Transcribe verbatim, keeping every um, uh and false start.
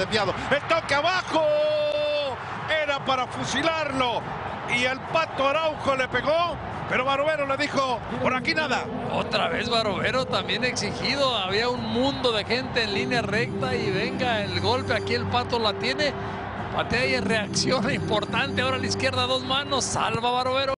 desviado. El toque abajo. Era para fusilarlo. Y el Pato Araujo le pegó. Pero Barovero le dijo, por aquí nada. Otra vez Barovero también exigido. Había un mundo de gente en línea recta y venga el golpe. Aquí el Pato la tiene. Patea y reacciona importante. Ahora a la izquierda, dos manos. Salva Barovero.